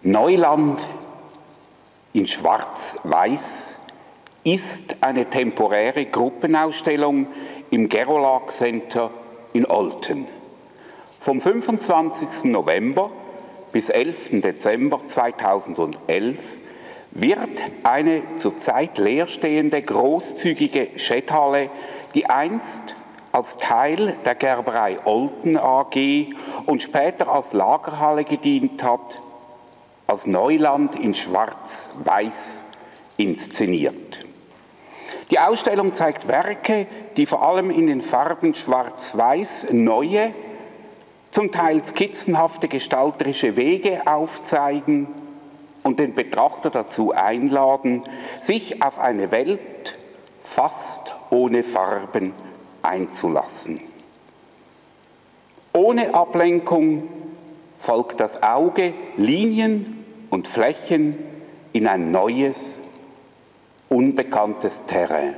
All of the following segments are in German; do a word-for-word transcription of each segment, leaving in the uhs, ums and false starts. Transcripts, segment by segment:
Neuland in Schwarz-Weiß ist eine temporäre Gruppenausstellung im Gerolach Center in Olten. Vom fünfundzwanzigsten November bis elften Dezember zweitausendelf wird eine zurzeit leerstehende großzügige Schädhalle, die einst als Teil der Gerberei Olten A G und später als Lagerhalle gedient hat, als Neuland in Schwarz-Weiß inszeniert. Die Ausstellung zeigt Werke, die vor allem in den Farben Schwarz-Weiß neue, zum Teil skizzenhafte gestalterische Wege aufzeigen und den Betrachter dazu einladen, sich auf eine Welt fast ohne Farben einzulassen. Ohne Ablenkung folgt das Auge Linien und Flächen in ein neues, unbekanntes Terrain.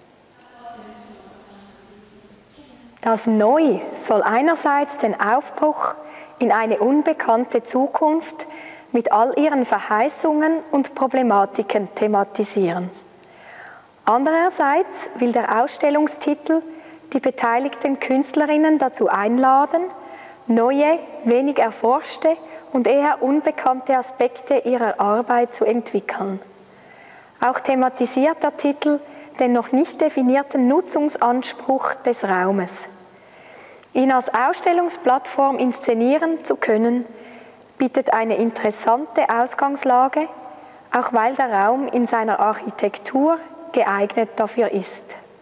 Das Neu soll einerseits den Aufbruch in eine unbekannte Zukunft mit all ihren Verheißungen und Problematiken thematisieren. Andererseits will der Ausstellungstitel die beteiligten Künstlerinnen dazu einladen, neue, wenig erforschte und eher unbekannte Aspekte ihrer Arbeit zu entwickeln. Auch thematisiert der Titel den noch nicht definierten Nutzungsanspruch des Raumes. Ihn als Ausstellungsplattform inszenieren zu können, bietet eine interessante Ausgangslage, auch weil der Raum in seiner Architektur geeignet dafür ist.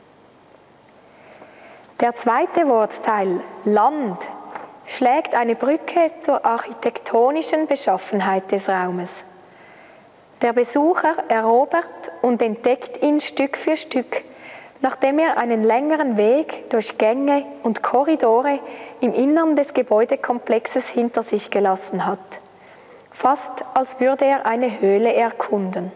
Der zweite Wortteil Land schlägt eine Brücke zur architektonischen Beschaffenheit des Raumes. Der Besucher erobert und entdeckt ihn Stück für Stück, nachdem er einen längeren Weg durch Gänge und Korridore im Innern des Gebäudekomplexes hinter sich gelassen hat. Fast als würde er eine Höhle erkunden.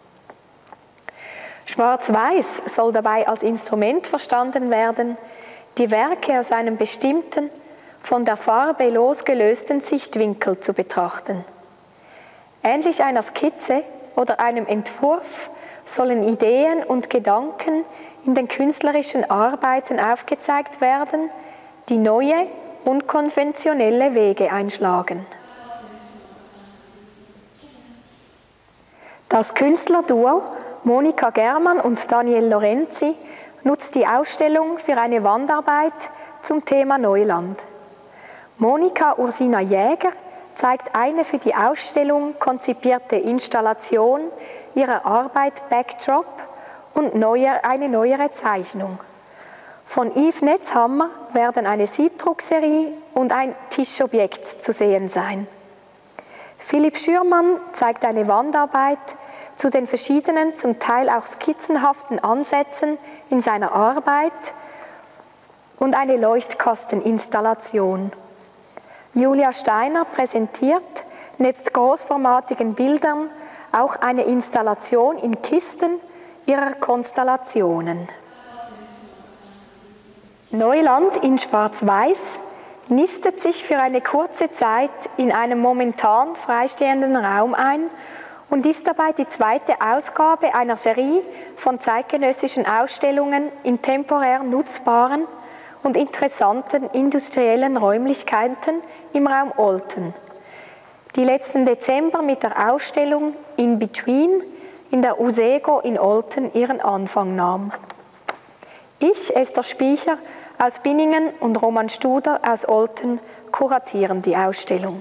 Schwarz-Weiß soll dabei als Instrument verstanden werden, die Werke aus einem bestimmten, von der Farbe losgelösten Sichtwinkel zu betrachten. Ähnlich einer Skizze oder einem Entwurf sollen Ideen und Gedanken in den künstlerischen Arbeiten aufgezeigt werden, die neue, unkonventionelle Wege einschlagen. Das Künstlerduo Monika Germann und Daniel Lorenzi nutzt die Ausstellung für eine Wandarbeit zum Thema Neuland. Monika Ursina Jäger zeigt eine für die Ausstellung konzipierte Installation ihrer Arbeit Backdrop und neuer, eine neuere Zeichnung. Von Yves Netzhammer werden eine Siebdruckserie und ein Tischobjekt zu sehen sein. Philipp Schürmann zeigt eine Wandarbeit zu den verschiedenen, zum Teil auch skizzenhaften Ansätzen in seiner Arbeit und eine Leuchtkasteninstallation. Julia Steiner präsentiert nebst großformatigen Bildern auch eine Installation in Kisten ihrer Konstellationen. Neuland in Schwarz-Weiß nistet sich für eine kurze Zeit in einem momentan freistehenden Raum ein und ist dabei die zweite Ausgabe einer Serie von zeitgenössischen Ausstellungen in temporär nutzbaren und interessanten industriellen Räumlichkeiten im Raum Olten, die letzten Dezember mit der Ausstellung In Between in der Usego in Olten ihren Anfang nahm. Ich, Esther Spiecher aus Binningen und Roman Studer aus Olten kuratieren die Ausstellung.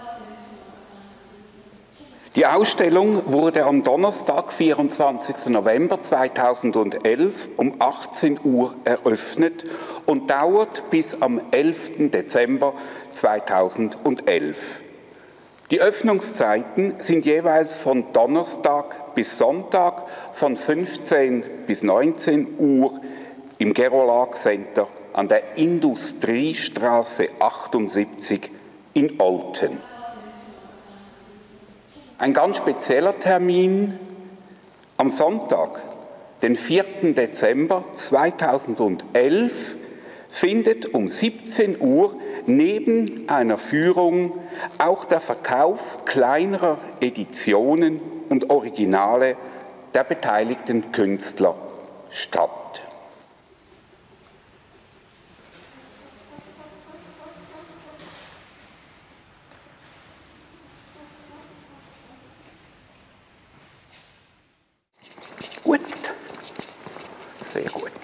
Die Ausstellung wurde am Donnerstag, vierundzwanzigsten November zweitausendelf um achtzehn Uhr eröffnet und dauert bis am elften Dezember zweitausendelf. Die Öffnungszeiten sind jeweils von Donnerstag bis Sonntag von fünfzehn bis neunzehn Uhr im Gerolach Center an der Industriestraße achtundsiebzig in Olten. Ein ganz spezieller Termin am Sonntag, den vierten Dezember zweitausendelf, findet um siebzehn Uhr neben einer Führung auch der Verkauf kleinerer Editionen und Originale der beteiligten Künstler statt. Gut, sehr gut.